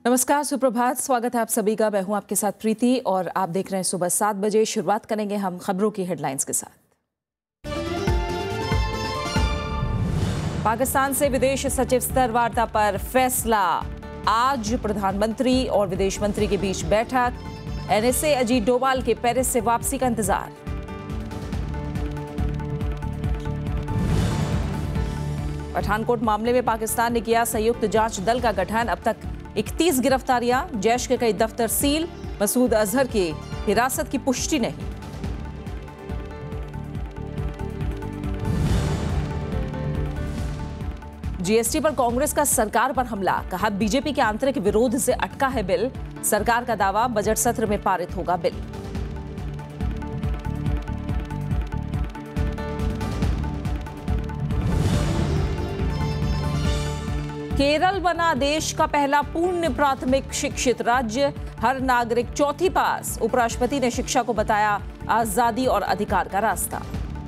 नमस्कार, सुप्रभात। स्वागत है आप सभी का। मैं हूं आपके साथ प्रीति और आप देख रहे हैं सुबह 7 बजे। शुरुआत करेंगे हम खबरों की हेडलाइंस के साथ। पाकिस्तान से विदेश सचिव स्तर वार्ता पर फैसला। आज प्रधानमंत्री और विदेश मंत्री के बीच बैठक। एनएसए अजीत डोभाल के पेरिस से वापसी का इंतजार। पठानकोट मामले में पाकिस्तान ने किया संयुक्त जांच दल का गठन। अब तक 31 गिरफ्तारियां, जैश के कई दफ्तर सील। मसूद अजहर की हिरासत की पुष्टि नहीं। जीएसटी पर कांग्रेस का सरकार पर हमला। कहा बीजेपी के आंतरिक विरोध से अटका है बिल। सरकार का दावा बजट सत्र में पारित होगा बिल। केरल बना देश का पहला पूर्ण प्राथमिक शिक्षित राज्य। हर नागरिक चौथी पास। उपराष्ट्रपति ने शिक्षा को बताया आजादी और अधिकार का रास्ता।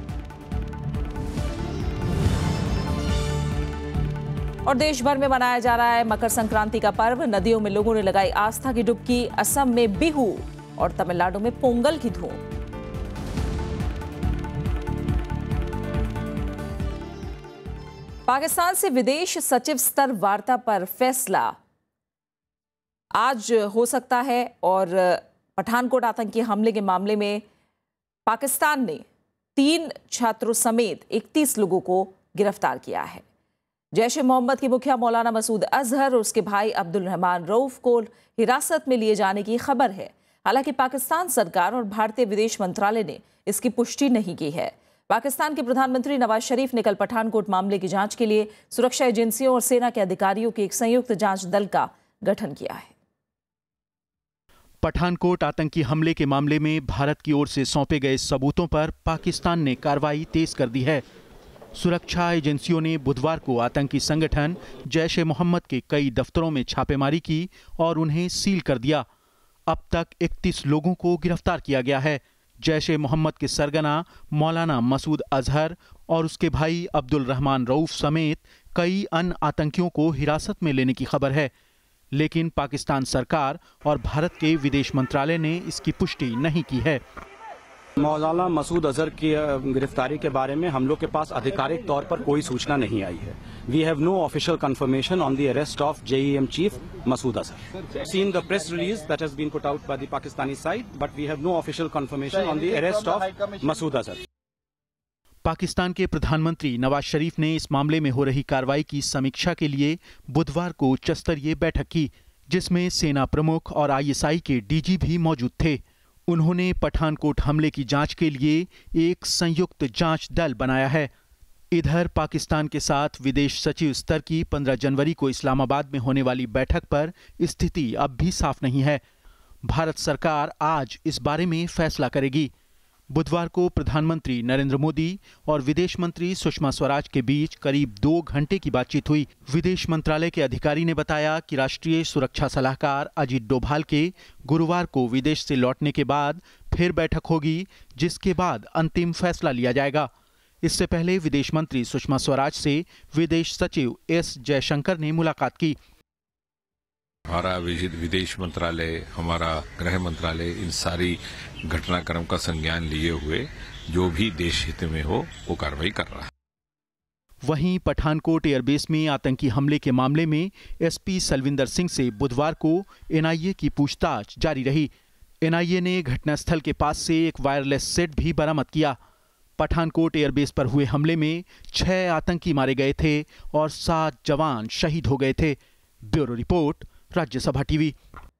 और देश भर में मनाया जा रहा है मकर संक्रांति का पर्व। नदियों में लोगों ने लगाई आस्था की डुबकी। असम में बिहू और तमिलनाडु में पोंगल की धूम। पाकिस्तान से विदेश सचिव स्तर वार्ता पर फैसला आज हो सकता है। और पठानकोट आतंकी हमले के मामले में पाकिस्तान ने 3 छात्रों समेत 31 लोगों को गिरफ्तार किया है। जैश ए मोहम्मद के मुखिया मौलाना मसूद अजहर और उसके भाई अब्दुल रहमान रऊफ को हिरासत में लिए जाने की खबर है। हालांकि पाकिस्तान सरकार और भारतीय विदेश मंत्रालय ने इसकी पुष्टि नहीं की है। पाकिस्तान के प्रधानमंत्री नवाज शरीफ ने कल पठानकोट मामले की जांच के लिए सुरक्षा एजेंसियों और सेना के अधिकारियों के एक संयुक्त जांच दल का गठन किया है। पठानकोट आतंकी हमले के मामले में भारत की ओर से सौंपे गए सबूतों पर पाकिस्तान ने कार्रवाई तेज कर दी है। सुरक्षा एजेंसियों ने बुधवार को आतंकी संगठन जैश ए मोहम्मद के कई दफ्तरों में छापेमारी की और उन्हें सील कर दिया। अब तक 31 लोगों को गिरफ्तार किया गया है। जैश ए मोहम्मद के सरगना मौलाना मसूद अजहर और उसके भाई अब्दुल रहमान रऊफ समेत कई अन्य आतंकियों को हिरासत में लेने की खबर है, लेकिन पाकिस्तान सरकार और भारत के विदेश मंत्रालय ने इसकी पुष्टि नहीं की है। मौलाना मसूद अजहर की गिरफ्तारी के बारे में हम लोग के पास आधिकारिक तौर पर कोई सूचना नहीं आई है। We have no official confirmation on the arrest of JeM chief Masood Azhar. Seen the press release that has been put out by the Pakistani side, but we have no official confirmation on the arrest of Masood Azhar. Pakistan के प्रधानमंत्री नवाज शरीफ ने इस मामले में हो रही कार्रवाई की समीक्षा के लिए बुधवार को उच्च स्तरीय बैठक की, जिसमें सेना प्रमुख और आईएसआई के डीजी भी मौजूद थे। उन्होंने पठानकोट हमले की जांच के लिए एक संयुक्त जांच दल बनाया है। इधर पाकिस्तान के साथ विदेश सचिव स्तर की 15 जनवरी को इस्लामाबाद में होने वाली बैठक पर स्थिति अब भी साफ नहीं है। भारत सरकार आज इस बारे में फैसला करेगी। बुधवार को प्रधानमंत्री नरेंद्र मोदी और विदेश मंत्री सुषमा स्वराज के बीच करीब 2 घंटे की बातचीत हुई। विदेश मंत्रालय के अधिकारी ने बताया कि राष्ट्रीय सुरक्षा सलाहकार अजीत डोभाल के गुरुवार को विदेश से लौटने के बाद फिर बैठक होगी, जिसके बाद अंतिम फैसला लिया जाएगा। इससे पहले विदेश मंत्री सुषमा स्वराज से विदेश सचिव एस जयशंकर ने मुलाकात की। हमारा विदेश मंत्रालय, हमारा गृह मंत्रालय इन सारी घटनाक्रम का संज्ञान लिए हुए जो भी देश हित में हो वो कार्रवाई कर रहा है। वहीं पठानकोट एयरबेस में आतंकी हमले के मामले में एसपी सलविंदर सिंह से बुधवार को एनआईए की पूछताछ जारी रही। एनआईए ने घटनास्थल के पास से एक वायरलेस सेट भी बरामद किया। पठानकोट एयरबेस पर हुए हमले में 6 आतंकी मारे गए थे और 7 जवान शहीद हो गए थे। Bureau report, Rajya Sabha TV.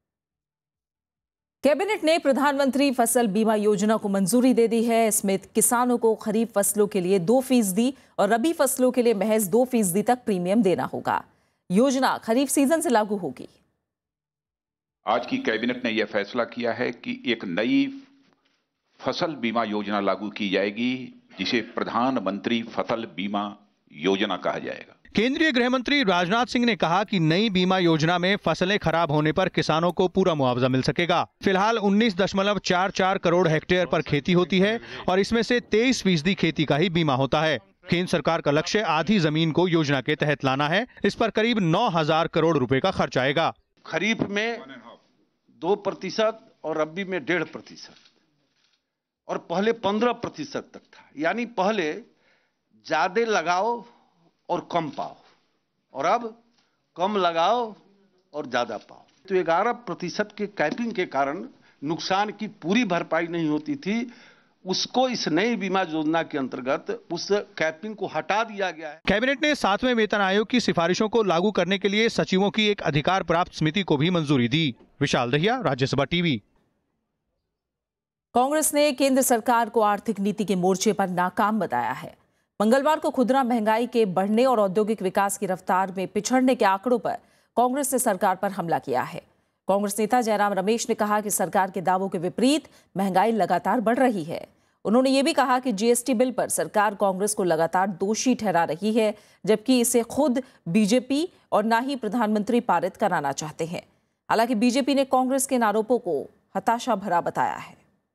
Cabinet ने प्रधानमंत्री फसल बीमा योजना को मंजूरी दे दी है। इसमें किसानों को खरीफ फसलों के लिए 2% और रबी फसलों के लिए महज 2% तक प्रीमियम देना होगा। योजना खरीफ सीजन से लागू होगी। आज की कैबिनेट ने यह फैसला किया है कि एक नई फसल बीमा योजना लागू की जाएगी, जिसे प्रधानमंत्री फसल बीमा योजना कहा जाएगा। केंद्रीय गृह मंत्री राजनाथ सिंह ने कहा कि नई बीमा योजना में फसलें खराब होने पर किसानों को पूरा मुआवजा मिल सकेगा। फिलहाल 19.44 करोड़ हेक्टेयर पर खेती होती है और इसमें से 23% खेती का ही बीमा होता है। केंद्र सरकार का लक्ष्य आधी जमीन को योजना के तहत लाना है। इस पर करीब 9,000 करोड़ रुपए का खर्च आएगा। खरीफ में 2% और रबी में 1.5%, और पहले 15% तक था। यानी पहले ज्यादा लगाओ और कम पाओ, और अब कम लगाओ और ज्यादा पाओ। तो 11% के कैपिंग के कारण नुकसान की पूरी भरपाई नहीं होती थी, उसको इस नई बीमा योजना के अंतर्गत उस कैपिंग को हटा दिया गया है। कैबिनेट ने 7वें वेतन आयोग की सिफारिशों को लागू करने के लिए सचिवों की एक अधिकार प्राप्त समिति को भी मंजूरी दी। विशाल दहिया, राज्यसभा टीवी। कांग्रेस ने केंद्र सरकार को आर्थिक नीति के मोर्चे पर नाकाम बताया है। मंगलवार को खुदरा महंगाई के बढ़ने और औद्योगिक विकास की रफ्तार में पिछड़ने के आंकड़ों पर कांग्रेस ने सरकार पर हमला किया है। कांग्रेस नेता जयराम रमेश ने कहा कि सरकार के दावों के विपरीत महंगाई लगातार बढ़ रही है। उन्होंने ये भी कहा कि जीएसटी बिल पर सरकार कांग्रेस को लगातार दोषी ठहरा रही है, जबकि इसे खुद बीजेपी और ना ही प्रधानमंत्री पारित कराना चाहते हैं। हालांकि बीजेपी ने कांग्रेस के इन आरोपों को हताशा भरा बताया है।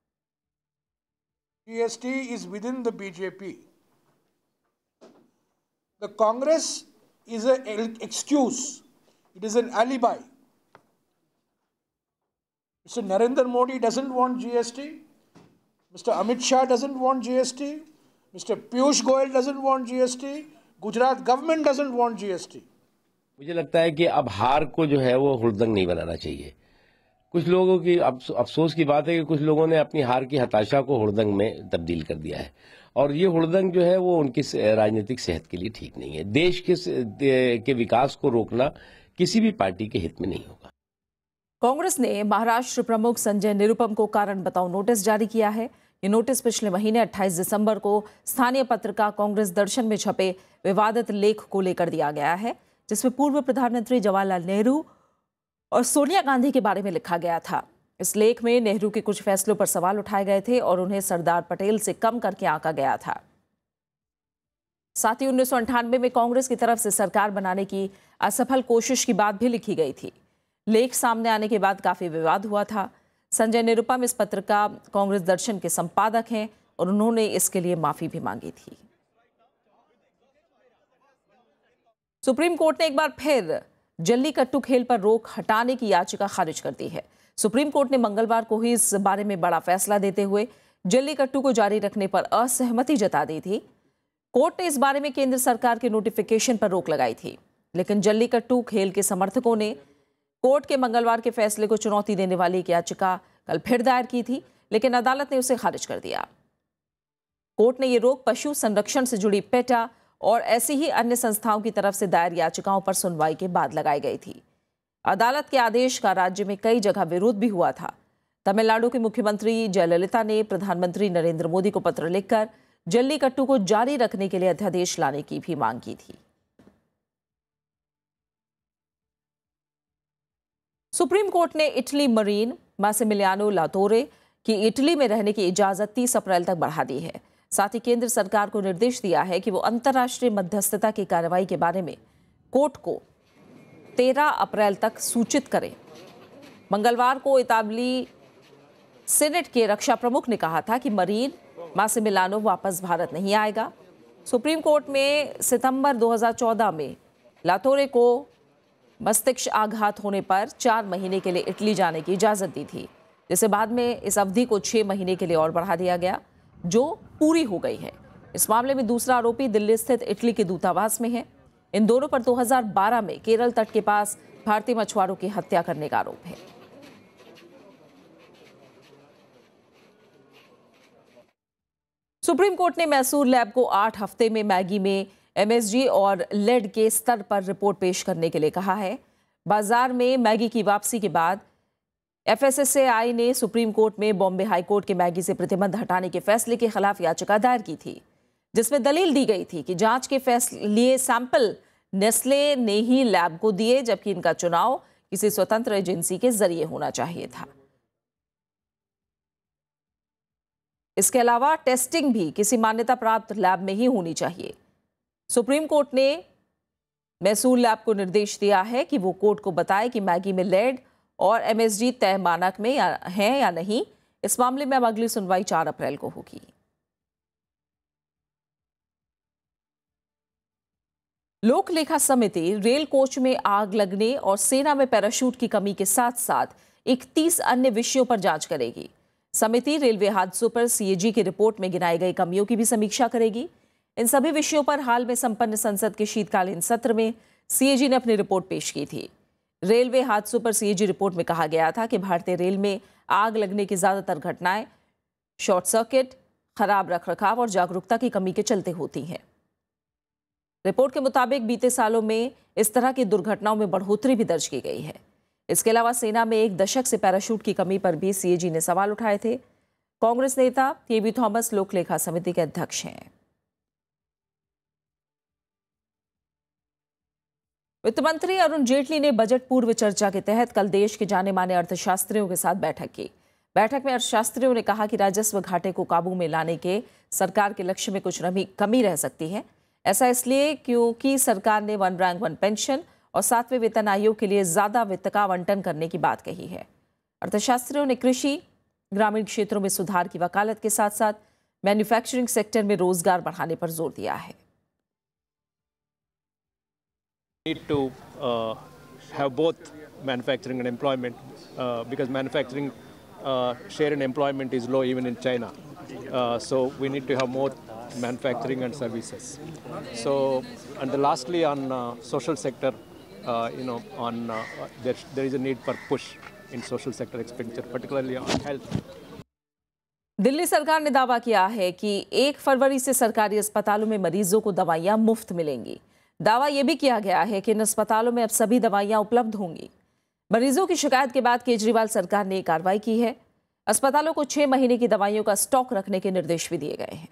GST is within the BJP. The Congress is an excuse. It is an alibi. Mr. Narendra Modi doesn't want GST. Mr. Amit Shah doesn't want GST. Mr. Piyush Goyal doesn't want GST. Gujarat government doesn't want GST. मुझे लगता है कि अब हार को जो है वो हुड़दंग नहीं बनाना चाहिए। कुछ लोगों की अफसोस की बात है कि कुछ लोगों ने अपनी हार की हताशा को हुड़दंग में तब्दील कर दिया है, और ये हुड़दंग जो है वो उनकी राजनीतिक सेहत के लिए ठीक नहीं है। देश के विकास को रोकना किसी भी पार्टी के हित में नहीं होगा। कांग्रेस ने महाराष्ट्र प्रमुख संजय निरुपम को कारण बताओ नोटिस जारी किया है। ये नोटिस पिछले महीने 28 दिसंबर को स्थानीय पत्रिका कांग्रेस दर्शन में छपे विवादित लेख को लेकर दिया गया है, जिसमें पूर्व प्रधानमंत्री जवाहरलाल नेहरू और सोनिया गांधी के बारे में लिखा गया था। इस लेख में नेहरू के कुछ फैसलों पर सवाल उठाए गए थे और उन्हें सरदार पटेल से कम करके आंका गया था। साथ ही 1998 में कांग्रेस की तरफ से सरकार बनाने की असफल कोशिश की बात भी लिखी गई थी। लेख सामने आने के बाद काफी विवाद हुआ था। संजय निरुपम इस पत्रिका कांग्रेस दर्शन के संपादक हैं और उन्होंने इसके लिए माफी भी मांगी थी। सुप्रीम कोर्ट ने एक बार फिर जल्लीकट्टू खेल पर रोक हटाने की याचिका खारिज कर दी है। सुप्रीम कोर्ट ने मंगलवार को ही इस बारे में बड़ा फैसला देते हुए जल्लीकट्टू को जारी रखने पर असहमति जता दी थी। कोर्ट ने इस बारे में केंद्र सरकार के नोटिफिकेशन पर रोक लगाई थी, लेकिन जल्लीकट्टू खेल के समर्थकों ने कोर्ट के मंगलवार के फैसले को चुनौती देने वाली एक याचिका कल फिर दायर की थी, लेकिन अदालत ने उसे खारिज कर दिया। कोर्ट ने यह रोक पशु संरक्षण से जुड़ी पेटा और ऐसी ही अन्य संस्थाओं की तरफ से दायर याचिकाओं पर सुनवाई के बाद लगाई गई थी। अदालत के आदेश का राज्य में कई जगह विरोध भी हुआ था। तमिलनाडु की मुख्यमंत्री जयललिता ने प्रधानमंत्री नरेंद्र मोदी को पत्र लिखकर जल्लीकट्टू को जारी रखने के लिए अध्यादेश लाने की भी मांग की थी। सुप्रीम कोर्ट ने इटली मरीन मासिमिलियानो लातोरे की इटली में रहने की इजाजत 30 अप्रैल तक बढ़ा दी है। साथ ही केंद्र सरकार को निर्देश दिया है कि वो अंतर्राष्ट्रीय मध्यस्थता की कार्रवाई के बारे में कोर्ट को 13 अप्रैल तक सूचित करें। मंगलवार को इतालवी सीनेट के रक्षा प्रमुख ने कहा था कि मरीन मासिमिलियानो वापस भारत नहीं आएगा। सुप्रीम कोर्ट में सितंबर 2014 में लातोरे को मस्तिष्क आघात होने पर 4 महीने के लिए इटली जाने की इजाजत दी थी, जिसे बाद में इस अवधि को 6 महीने के लिए और बढ़ा दिया गया, जो पूरी हो गई है। इस मामले में दूसरा आरोपी दिल्ली स्थित इटली के दूतावास में है। इन दोनों पर 2012 में केरल तट के पास भारतीय मछुआरों की हत्या करने का आरोप है। सुप्रीम कोर्ट ने मैसूर लैब को 8 हफ्ते में मैगी में MSG और लेड के स्तर पर रिपोर्ट पेश करने के लिए कहा है। बाजार में मैगी की वापसी के बाद FSSAI ने सुप्रीम कोर्ट में बॉम्बे हाई कोर्ट के मैगी से प्रतिबंध हटाने के फैसले के खिलाफ याचिका दायर की थी, जिसमें दलील दी गई थी कि जांच के लिए सैंपल नेस्ले ने ही लैब को दिए, जबकि इनका चुनाव किसी स्वतंत्र एजेंसी के जरिए होना चाहिए था। इसके अलावा टेस्टिंग भी किसी मान्यता प्राप्त लैब में ही होनी चाहिए। सुप्रीम कोर्ट ने मैसूर लैब को निर्देश दिया है कि वो कोर्ट को बताए कि मैगी में लेड और MSG तय मानक में है या नहीं। इस मामले में अब अगली सुनवाई 4 अप्रैल को होगी। लोक लेखा समिति रेल कोच में आग लगने और सेना में पैराशूट की कमी के साथ साथ 31 अन्य विषयों पर जांच करेगी। समिति रेलवे हादसों पर सीएजी की रिपोर्ट में गिनाई गई कमियों की भी समीक्षा करेगी। इन सभी विषयों पर हाल में संपन्न संसद के शीतकालीन सत्र में सीएजी ने अपनी रिपोर्ट पेश की थी। रेलवे हादसों पर सीएजी रिपोर्ट में कहा गया था कि भारतीय रेल में आग लगने की ज्यादातर घटनाएं शॉर्ट सर्किट, खराब रखरखाव और जागरूकता की कमी के चलते होती हैं। रिपोर्ट के मुताबिक बीते सालों में इस तरह की दुर्घटनाओं में बढ़ोतरी भी दर्ज की गई है। इसके अलावा सेना में एक दशक से पैराशूट की कमी पर भी सीएजी ने सवाल उठाए थे। कांग्रेस नेता केवी थॉमस लोक लेखा समिति के अध्यक्ष हैं। वित्त मंत्री अरुण जेटली ने बजट पूर्व चर्चा के तहत कल देश के जाने माने अर्थशास्त्रियों के साथ बैठक की। बैठक में अर्थशास्त्रियों ने कहा कि राजस्व घाटे को काबू में लाने के सरकार के लक्ष्य में कुछ कमी रह सकती है। ऐसा इसलिए क्योंकि सरकार ने 1 रैंक 1 पेंशन और 7वें वेतन आयोग के लिए ज्यादा वित्त का आवंटन करने की बात कही है। अर्थशास्त्रियों ने कृषि, ग्रामीण क्षेत्रों में सुधार की वकालत के साथ साथ मैन्युफैक्चरिंग सेक्टर में रोजगार बढ़ाने पर जोर दिया है। Need to have both manufacturing and employment because manufacturing share in employment is low even in China. So we need to have more manufacturing and services. So and lastly on social sector, there is a need for push in social sector expenditure, particularly on health. Delhi सरकार ने दावा किया है कि 1 फरवरी से सरकारी अस्पतालों में मरीजों को दवाइयां मुफ्त मिलेंगी। दावा यह भी किया गया है कि इन अस्पतालों में अब सभी दवाइयां उपलब्ध होंगी। मरीजों की शिकायत के बाद केजरीवाल सरकार ने कार्रवाई की है। अस्पतालों को 6 महीने की दवाइयों का स्टॉक रखने के निर्देश भी दिए गए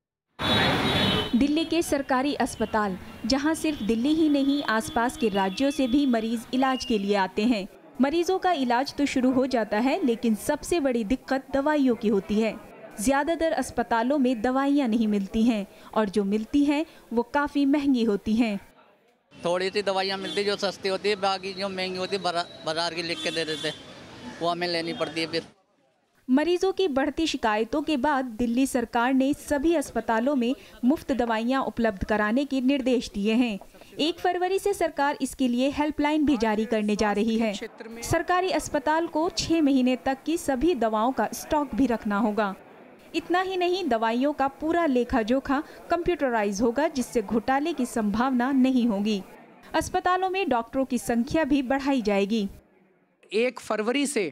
हैं। दिल्ली के सरकारी अस्पताल, जहां सिर्फ दिल्ली ही नहीं आसपास के राज्यों से भी मरीज इलाज के लिए आते हैं। मरीजों का इलाज तो शुरू हो जाता है, लेकिन सबसे बड़ी दिक्कत दवाइयों की होती है। ज्यादातर अस्पतालों में दवाइयां नहीं मिलती हैं और जो मिलती हैं वो काफी महंगी होती हैं। थोड़ी सी दवाइयां मिलती जो सस्ती होती है, बाकी जो महंगी होती है बाजार की लिख के दे देते, वो हमें लेनी पड़ती है। फिर मरीजों की बढ़ती शिकायतों के बाद दिल्ली सरकार ने सभी अस्पतालों में मुफ्त दवाइयां उपलब्ध कराने के निर्देश दिए हैं। 1 फरवरी से सरकार इसके लिए हेल्पलाइन भी जारी करने जा रही है। सरकारी अस्पताल को 6 महीने तक की सभी दवाओं का स्टॉक भी रखना होगा। इतना ही नहीं, दवाइयों का पूरा लेखा जोखा कंप्यूटराइज होगा, जिससे घोटाले की संभावना नहीं होगी। अस्पतालों में डॉक्टरों की संख्या भी बढ़ाई जाएगी। 1 फरवरी से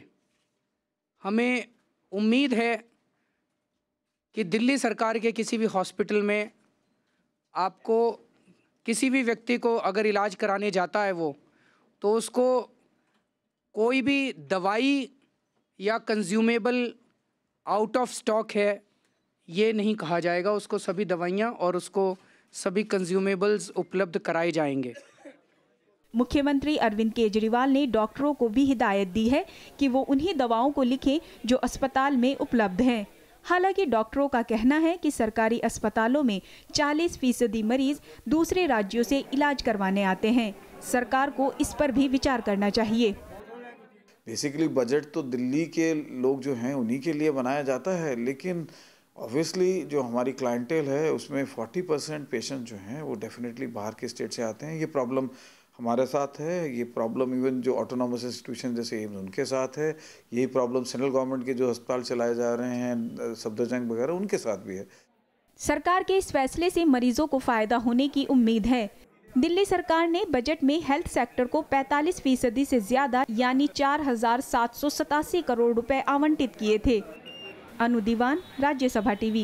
हमें उम्मीद है कि दिल्ली सरकार के किसी भी हॉस्पिटल में आपको किसी भी व्यक्ति को अगर इलाज कराने जाता है वो, तो उसको कोई भी दवाई या कंज्यूमेबल आउट ऑफ स्टॉक है ये नहीं कहा जाएगा। उसको सभी दवाइयाँ और उसको सभी कंज्यूमेबल्स उपलब्ध कराए जाएंगे। मुख्यमंत्री अरविंद केजरीवाल ने डॉक्टरों को भी हिदायत दी है कि वो उन्हीं दवाओं को लिखें जो अस्पताल में उपलब्ध हैं। हालांकि डॉक्टरों का कहना है कि सरकारी अस्पतालों में 40% मरीज दूसरे राज्यों से इलाज करवाने आते हैं। सरकार को इस पर भी विचार करना चाहिए। बेसिकली बजट तो दिल्ली के लोग जो हैं उन्हीं के लिए बनाया जाता है, लेकिन ऑब्वियसली जो हमारी क्लाइंटेल है उसमें 40% पेशेंट जो हैं वो डेफिनेटली बाहर के स्टेट से आते हैं। ये प्रॉब्लम हमारे साथ है, ये प्रॉब्लम इवन जो ऑटोनॉमस इंस्टीट्यूशन जैसे एम्स उनके साथ है, यही प्रॉब्लम सेंट्रल गवर्नमेंट के जो अस्पताल चलाए जा रहे हैं सफदरजंग वगैरह उनके साथ भी है। सरकार के इस फैसले से मरीजों को फायदा होने की उम्मीद है। दिल्ली सरकार ने बजट में हेल्थ सेक्टर को 45% से ज्यादा यानी 4,787 करोड़ रुपए आवंटित किए थे। अनु दीवान, राज्यसभा टीवी।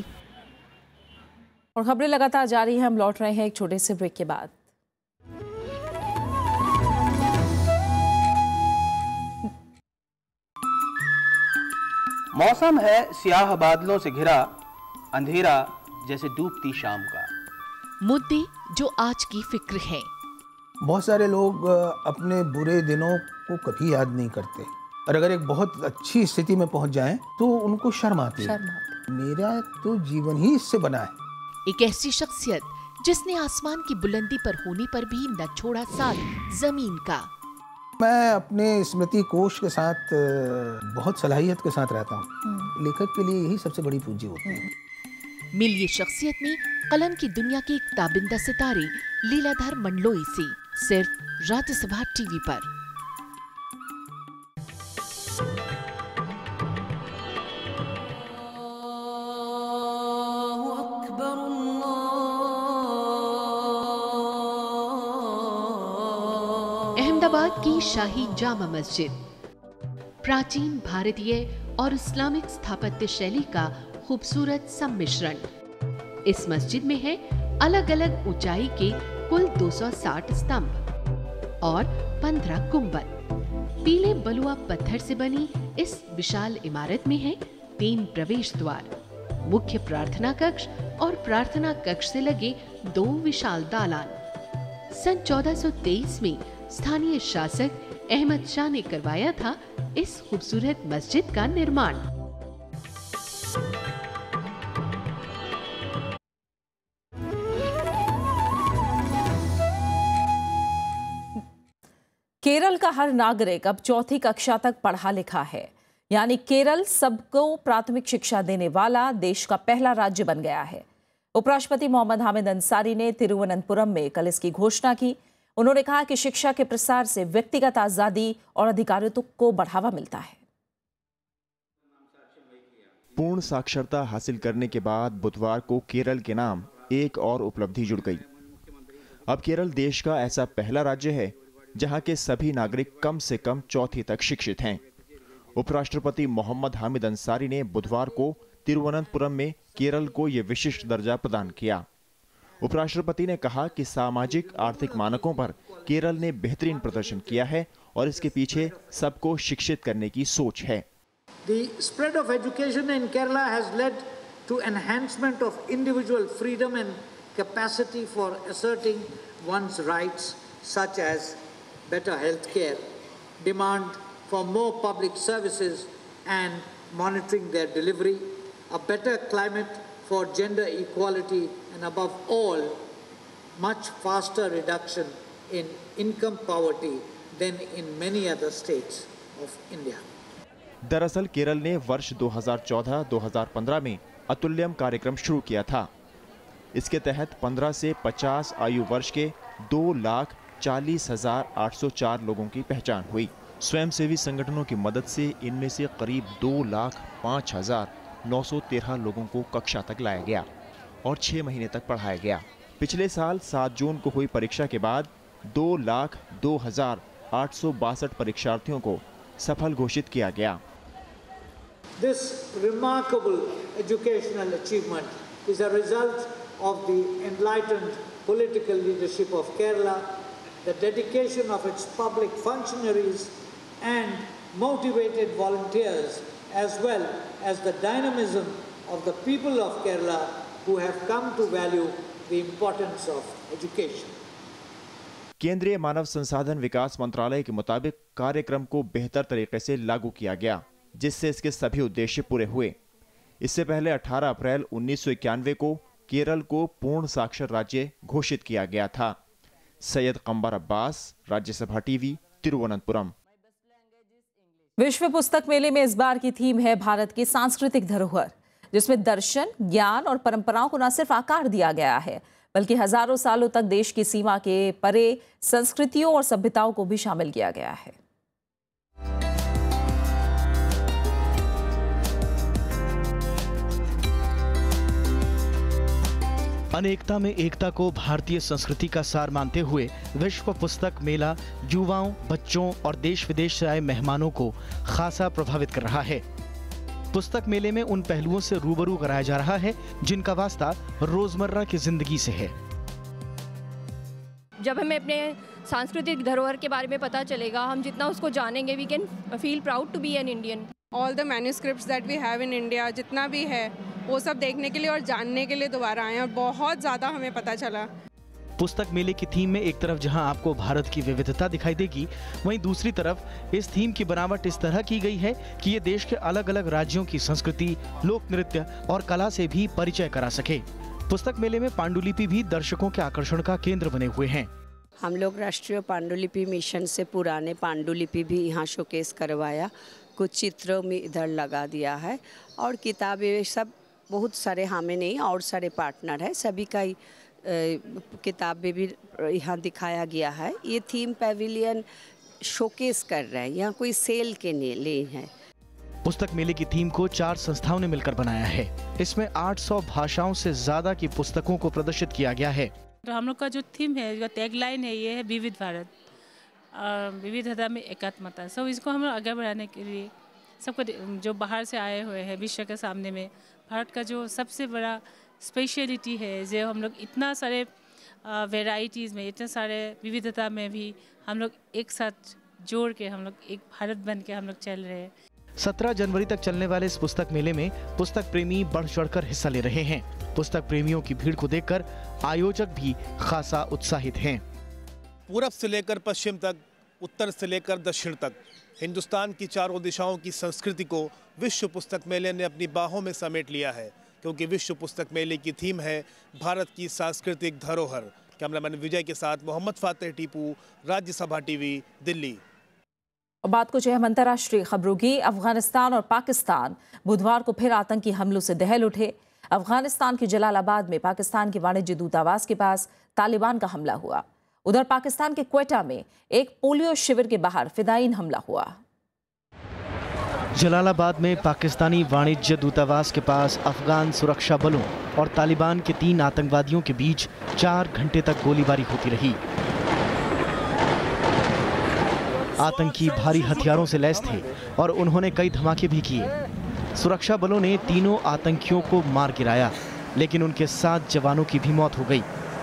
और खबरें लगातार जारी हैं। हम लौट रहे हैं एक छोटे से ब्रेक के बाद। मौसम है स्याह बादलों से घिरा, अंधेरा जैसे डूबती शाम का। मुद्दे जो आज की फिक्र है। बहुत सारे लोग अपने बुरे दिनों को कभी याद नहीं करते और अगर एक बहुत अच्छी स्थिति में पहुंच जाएं तो उनको शर्म आती है। मेरा तो जीवन ही इससे बना है। एक ऐसी शख्सियत जिसने आसमान की बुलंदी पर होने पर भी न छोड़ा साथ जमीन का। मैं अपने स्मृति कोश के साथ बहुत सलाहियत के साथ रहता हूँ। लेखक के लिए यही सबसे बड़ी पूंजी होती है। मिलिए शख्सियत में कलम की दुनिया के एक ताबिंदा सितारे लीलाधर मंडलोई से, सिर्फ राज्यसभा टीवी पर। अहमदाबाद की शाही जामा मस्जिद प्राचीन भारतीय और इस्लामिक स्थापत्य शैली का खूबसूरत सम्मिश्रण। इस मस्जिद में है अलग अलग ऊंचाई के कुल 260 स्तंभ और 15 गुंबद। पीले बलुआ पत्थर से बनी इस विशाल इमारत में है 3 प्रवेश द्वार, मुख्य प्रार्थना कक्ष और प्रार्थना कक्ष से लगे 2 विशाल दालान। सन 1423 में स्थानीय शासक अहमद शाह ने करवाया था इस खूबसूरत मस्जिद का निर्माण। केरल का हर नागरिक अब 4वीं कक्षा तक पढ़ा लिखा है, यानी केरल सबको प्राथमिक शिक्षा देने वाला देश का पहला राज्य बन गया है। उपराष्ट्रपति मोहम्मद हामिद अंसारी ने तिरुवनंतपुरम में कल इसकी घोषणा की। उन्होंने कहा कि शिक्षा के प्रसार से व्यक्तिगत आजादी और अधिकारों को बढ़ावा मिलता है। पूर्ण साक्षरता हासिल करने के बाद बुधवार को केरल के नाम एक और उपलब्धि जुड़ गई। अब केरल देश का ऐसा पहला राज्य है जहां के सभी नागरिक कम से कम 4वीं तक शिक्षित हैं। उपराष्ट्रपति मोहम्मद हामिद अंसारी ने बुधवार को तिरुवनंतपुरम में केरल को यह विशिष्ट दर्जा प्रदान किया। उपराष्ट्रपति ने कहा कि सामाजिक आर्थिक मानकों पर केरल ने बेहतरीन प्रदर्शन किया है और इसके पीछे सबको शिक्षित करने की सोच है। The spread of education in Kerala has led to enhancement of individual freedom and capacity for asserting one's rights, such as better health care, demand for more public services and monitoring their delivery, a better climate for gender equality, and above all, much faster reduction in income poverty than in many other states of India. दरअसल केरल ने वर्ष 2014-2015 में अतुल्यम कार्यक्रम शुरू किया था। इसके तहत 15 से 50 आयु वर्ष के 2,40,804 लोगों की पहचान हुई। स्वयंसेवी संगठनों की मदद से इनमें से करीब 2,05,913 लोगों को कक्षा तक लाया गया और 6 महीने तक पढ़ाया गया। पिछले साल 7 जून को हुई परीक्षा के बाद 2,02,862 परीक्षार्थियों को सफल घोषित किया गया। This remarkable educational achievement is a result of the enlightened political leadership of Kerala, the dedication of its public functionaries and motivated volunteers, as well as the dynamism of the people of Kerala who have come to value the importance of education. केंद्रीय मानव संसाधन विकास मंत्रालय के मुताबिक कार्यक्रम को बेहतर तरीके से लागू किया गया, जिससे इसके सभी उद्देश्य पूरे हुए। इससे पहले 18 अप्रैल 1991 को केरल को पूर्ण साक्षर राज्य घोषित किया गया था। सैयद कम्बर अब्बास, राज्यसभा टीवी, तिरुवनंतपुरम। विश्व पुस्तक मेले में इस बार की थीम है भारत की सांस्कृतिक धरोहर, जिसमें दर्शन, ज्ञान और परंपराओं को न सिर्फ आकार दिया गया है, बल्कि हजारों सालों तक देश की सीमा के परे संस्कृतियों और सभ्यताओं को भी शामिल किया गया है। अनेकता में एकता को भारतीय संस्कृति का सार मानते हुए विश्व पुस्तक मेला युवाओं, बच्चों और देश विदेश से आए मेहमानों को खासा प्रभावित कर रहा है। पुस्तक मेले में उन पहलुओं से रूबरू कराया जा रहा है जिनका वास्ता रोजमर्रा की जिंदगी से है। जब हमें अपने सांस्कृतिक धरोहर के बारे में पता चलेगा, हम जितना उसको जानेंगे, we can feel proud to be an Indian. All the manuscripts that we have in India, जितना भी है वो सब देखने के लिए और जानने के लिए दोबारा आए और बहुत ज़्यादा हमें पता चला। पुस्तक मेले की थीम में एक तरफ जहां आपको भारत की विविधता दिखाई देगी, वहीं दूसरी तरफ इस थीम की बनावट इस तरह की गई है कि ये देश के अलग अलग राज्यों की संस्कृति, लोक नृत्य और कला से भी परिचय करा सके। पुस्तक मेले में पांडुलिपि भी दर्शकों के आकर्षण का केंद्र बने हुए हैं। हम लोग राष्ट्रीय पांडुलिपि मिशन से पुराने पांडुलिपि भी यहाँ शोकेस करवाया, कुछ चित्रों में इधर लगा दिया है और किताबें सब बहुत सारे हमें नहीं और सारे पार्टनर है, सभी का ही किताब में भी यहाँ दिखाया गया है। ये थीम पैविलियन शोकेस कर रहा है, यहाँ कोई सेल के लिए है। पुस्तक मेले की थीम को 4 संस्थाओं ने मिलकर बनाया है। इसमें 800 भाषाओं से ज्यादा की पुस्तकों को प्रदर्शित किया गया है। तो हम लोग का जो थीम है, जो टैगलाइन है, ये है विविध भारत, विविधता में एकात्मता। सब इसको हम लोग आगे बढ़ाने के लिए सबको जो बाहर से आए हुए हैं विश्व के सामने में भारत का जो सबसे बड़ा स्पेशलिटी है, जो हम लोग इतना सारे वेराइटीज़ में, इतने सारे विविधता में भी हम लोग एक साथ जोड़ के हम लोग एक भारत बन के हम लोग चल रहे हैं। 17 जनवरी तक चलने वाले इस पुस्तक मेले में पुस्तक प्रेमी बढ़ चढ़कर हिस्सा ले रहे हैं। पुस्तक प्रेमियों की भीड़ को देखकर आयोजक भी खासा उत्साहित हैं। पूरब से लेकर पश्चिम तक, उत्तर से लेकर दक्षिण तक हिंदुस्तान की चारों दिशाओं की संस्कृति को विश्व पुस्तक मेले ने अपनी बाहों में समेट लिया है, क्योंकि विश्व पुस्तक मेले की थीम है भारत की सांस्कृतिक धरोहर। कैमरामैन विजय के साथ मोहम्मद फातेह टीपू, राज्यसभा टीवी, दिल्ली। बात कुछ अहम अंतर्राष्ट्रीय खबरों की। अफगानिस्तान और पाकिस्तान बुधवार को फिर आतंकी हमलों से दहल उठे। अफगानिस्तान के जलालाबाद में पाकिस्तान के वाणिज्य दूतावास के पास तालिबान का हमला हुआ। उधर पाकिस्तान के क्वेटा में एक पोलियो शिविर के बाहर फिदायीन हमला हुआ। जलालाबाद में पाकिस्तानी वाणिज्य दूतावास के पास अफगान सुरक्षा बलों और तालिबान के 3 आतंकवादियों के बीच 4 घंटे तक गोलीबारी होती रही। आतंकी भारी हथियारों से लैस थे और उन्होंने कई धमाके भी किए। सुरक्षा बलों ने तीनों आतंकियों को मार गिराया, लेकिन उनके 7 जवानों की भी मौत हो गई।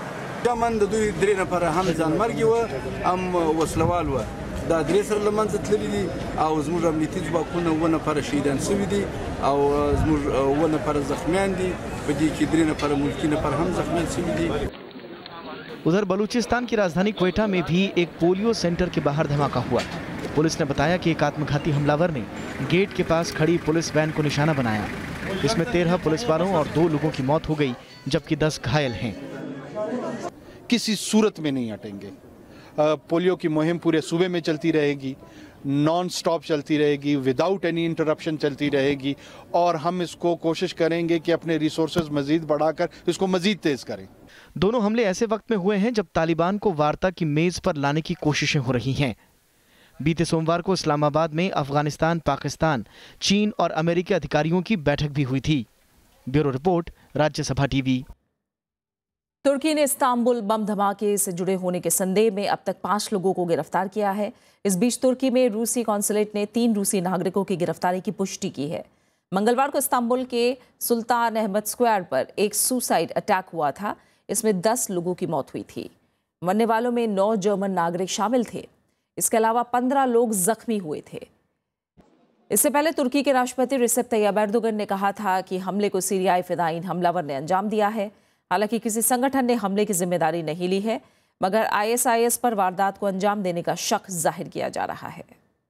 उधर बलूचिस्तान की राजधानी क्वेटा में भी एक पोलियो सेंटर के बाहर धमाका हुआ। पुलिस ने बताया कि एक आत्मघाती हमलावर ने गेट के पास खड़ी पुलिस वैन को निशाना बनाया। इसमें 13 पुलिस वालों और 2 लोगों की मौत हो गई, जबकि 10 घायल हैं। किसी सूरत में नहीं हटेंगे। पोलियो की मुहिम पूरे सूबे में चलती रहेगी, नॉन स्टॉप चलती रहेगी, विदाउट एनी इंटरप्शन चलती रहेगी, और हम इसको कोशिश करेंगे कि अपने रिसोर्सेज मजीद बढ़ाकर इसको मजीद तेज करें। दोनों हमले ऐसे वक्त में हुए हैं जब तालिबान को वार्ता की मेज पर लाने की कोशिशें हो रही हैं। बीते सोमवार को इस्लामाबाद में अफगानिस्तान, पाकिस्तान, चीन और अमेरिकी अधिकारियों की बैठक भी हुई थी। Bureau report, Rajya Sabha TV. तुर्की ने इस्तांबुल बम धमाके से जुड़े होने के संदेह में अब तक 5 लोगों को गिरफ्तार किया है। इस बीच तुर्की में रूसी कॉन्सुलेट ने 3 रूसी नागरिकों की गिरफ्तारी की पुष्टि की है। मंगलवार को इस्तांबुल के सुल्तान अहमद स्क्वायर पर एक सुसाइड अटैक हुआ था। इसमें 10 लोगों की मौत हुई थी। मरने वालों में 9 जर्मन नागरिक शामिल थे। इसके अलावा 15 लोग जख्मी हुए थे। इससे पहले तुर्की के राष्ट्रपति रिसेप तैयब एर्दोगन ने कहा था कि हमले को सीरियाई फिदायीन हमलावर ने अंजाम दिया है। हालांकि किसी संगठन ने हमले की जिम्मेदारी नहीं ली है, मगर ISIS पर वारदात को अंजाम देने का शक जाहिर किया जा रहा है।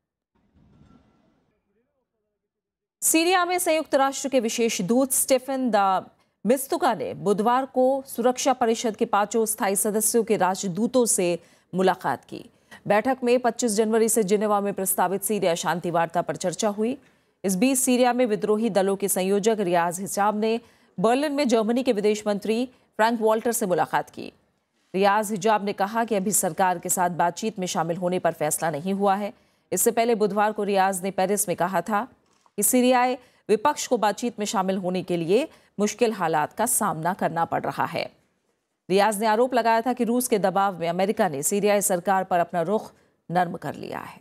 सीरिया में संयुक्त राष्ट्र के विशेष दूत स्टेफन द मिस्तुका ने बुधवार को सुरक्षा परिषद के 5 स्थायी सदस्यों के राजदूतों से मुलाकात की। बैठक में 25 जनवरी से जिनेवा में प्रस्तावित सीरिया शांति वार्ता पर चर्चा हुई। इस बीच सीरिया में विद्रोही दलों के संयोजक रियाज हिजाब ने बर्लिन में जर्मनी के विदेश मंत्री फ्रैंक वॉल्टर से मुलाकात की। रियाज हिजाब ने कहा कि अभी सरकार के साथ बातचीत में शामिल होने पर फैसला नहीं हुआ है। इससे पहले बुधवार को रियाज ने पेरिस में कहा था कि सीरियाई विपक्ष को बातचीत में शामिल होने के लिए मुश्किल हालात का सामना करना पड़ रहा है। रियाज ने आरोप लगाया था कि रूस के दबाव में अमेरिका ने सीरियाई सरकार पर अपना रुख नर्म कर लिया है।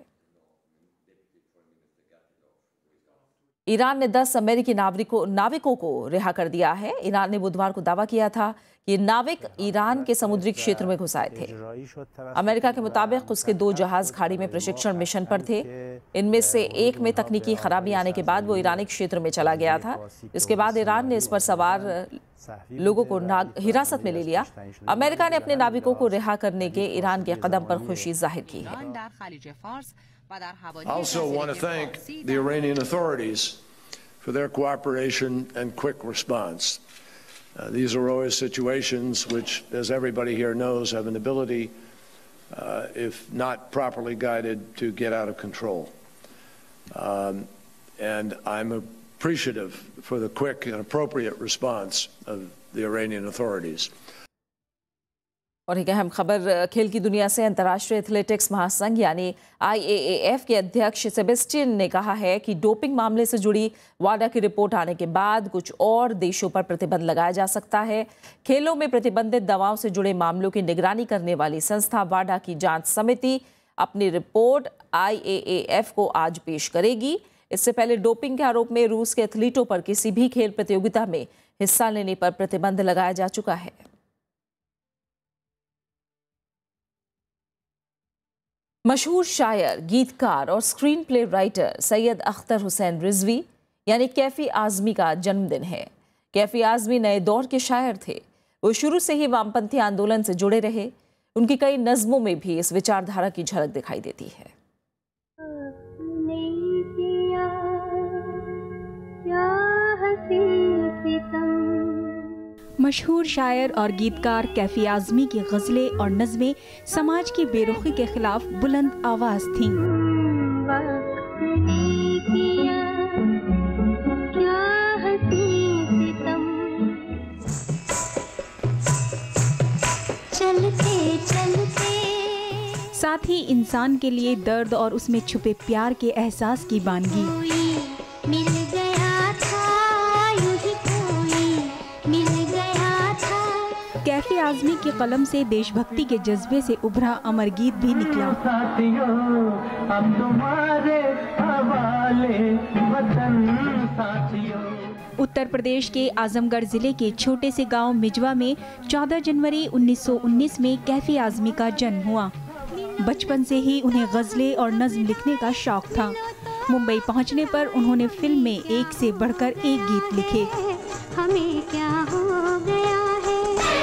ईरान ने 10 अमेरिकी नाविकों को रिहा कर दिया है। ईरान ने बुधवार को दावा किया था कि नाविक ईरान के समुद्री क्षेत्र में घुस आए थे। अमेरिका के मुताबिक उसके 2 जहाज खाड़ी में प्रशिक्षण मिशन पर थे। इनमें से एक में तकनीकी खराबी आने के बाद वो ईरानी क्षेत्र में चला गया था। इसके बाद ईरान ने इस पर सवार लोगों को हिरासत में ले लिया। अमेरिका ने अपने नाविकों को रिहा करने के ईरान के कदम पर खुशी जाहिर की है। I also want to thank the Iranian authorities for their cooperation and quick response. These are always situations which, as everybody here knows, have an ability, if not properly guided, to get out of control. And I'm appreciative for the quick and appropriate response of the Iranian authorities. और एक अहम खबर खेल की दुनिया से। अंतर्राष्ट्रीय athletics महासंघ यानी IAAF के अध्यक्ष सेबेस्टियन ने कहा है कि डोपिंग मामले से जुड़ी वाडा की रिपोर्ट आने के बाद कुछ और देशों पर प्रतिबंध लगाया जा सकता है। खेलों में प्रतिबंधित दवाओं से जुड़े मामलों की निगरानी करने वाली संस्था वाडा की जांच समिति अपनी रिपोर्ट IAAF को आज पेश करेगी। इससे पहले डोपिंग के आरोप में रूस के एथलीटों पर किसी भी खेल प्रतियोगिता में हिस्सा लेने पर प्रतिबंध लगाया जा चुका है। मशहूर शायर, गीतकार और screen play writer Syed Akhtar Hussain Rizvi यानी कैफी आजमी का जन्मदिन है। कैफी आजमी नए दौर के शायर थे। वो शुरू से ही वामपंथी आंदोलन से जुड़े रहे। उनकी कई नज़मों में भी इस विचारधारा की झलक दिखाई देती है। मशहूर शायर और गीतकार कैफी आजमी की गज़लें और नज़में समाज की बेरुखी के खिलाफ बुलंद आवाज़ थीं। साथ ही इंसान के लिए दर्द और उसमें छुपे प्यार के एहसास की बानगी। कैफी आजमी की कलम से देशभक्ति के जज्बे से उभरा अमर गीत भी निकला। उत्तर प्रदेश के आजमगढ़ जिले के छोटे से गांव मिजवा में 14 जनवरी 1919 में कैफी आजमी का जन्म हुआ। बचपन से ही उन्हें गज़लें और नज़्म लिखने का शौक था। मुंबई पहुंचने पर उन्होंने फिल्म में एक से बढ़कर एक गीत लिखे। हमें क्या हो गया है।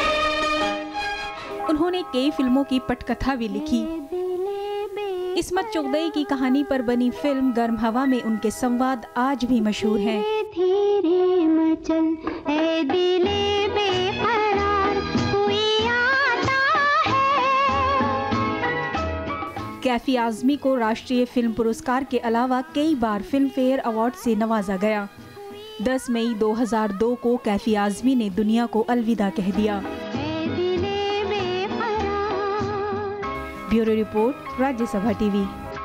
उन्होंने कई फिल्मों की पटकथा भी लिखी। इस्मत चुगताई की कहानी पर बनी फिल्म गर्म हवा में उनके संवाद आज भी मशहूर हैं। धीरे मचल ए दिले बेकरार कोई आता है। कैफी आजमी को राष्ट्रीय फिल्म पुरस्कार के अलावा कई बार फिल्म फेयर अवार्ड से नवाजा गया। 10 मई 2002 को कैफी आजमी ने दुनिया को अलविदा कह दिया। Bureau report, Rajya Sabha TV.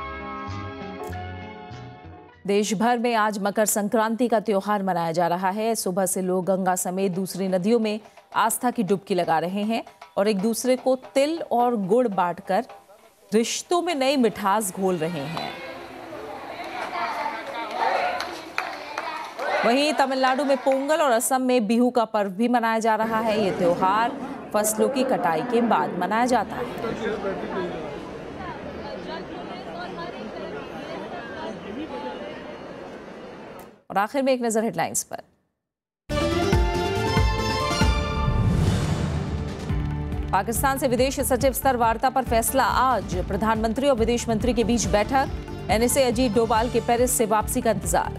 देश भर में आज मकर संक्रांति का त्योहार मनाया जा रहा है। सुबह से लोग गंगा समेत दूसरी नदियों में आस्था की डुबकी लगा रहे हैं और एक दूसरे को तिल और गुड़ बांटकर रिश्तों में नई मिठास घोल रहे हैं। वहीं तमिलनाडु में पोंगल और असम में बिहू का पर्व भी मनाया जा रहा है। ये त्योहार फसलों की कटाई के बाद मनाया जाता है। और आखिर में एक नजर हेडलाइंस पर। पाकिस्तान से विदेश सचिव स्तर वार्ता पर फैसला आज। प्रधानमंत्री और विदेश मंत्री के बीच बैठक। NSA अजीत डोभाल के पेरिस से वापसी का इंतजार।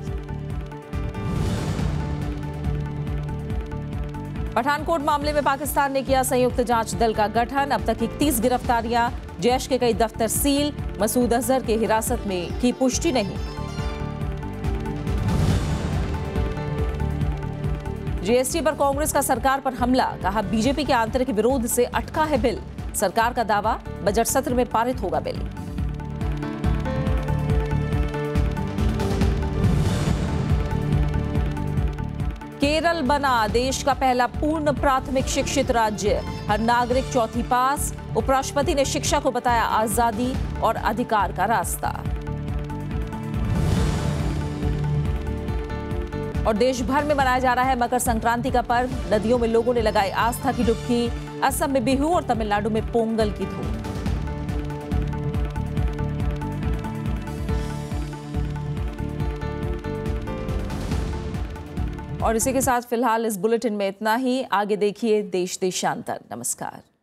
पठानकोट मामले में पाकिस्तान ने किया संयुक्त जांच दल का गठन। अब तक 31 गिरफ्तारियां। जैश के कई दफ्तर सील। मसूद अजहर के हिरासत में की पुष्टि नहीं। GST पर कांग्रेस का सरकार पर हमला। कहा बीजेपी के आंतरिक विरोध से अटका है बिल। सरकार का दावा, बजट सत्र में पारित होगा बिल। केरल बना देश का पहला पूर्ण प्राथमिक शिक्षित राज्य। हर नागरिक चौथी पास। उपराष्ट्रपति ने शिक्षा को बताया आजादी और अधिकार का रास्ता। और देश भर में मनाया जा रहा है मकर संक्रांति का पर्व। नदियों में लोगों ने लगाई आस्था की डुबकी। असम में बिहू और तमिलनाडु में पोंगल की धूम। और इसी के साथ फिलहाल इस बुलेटिन में इतना ही। आगे देखिए देश देशांतर। नमस्कार।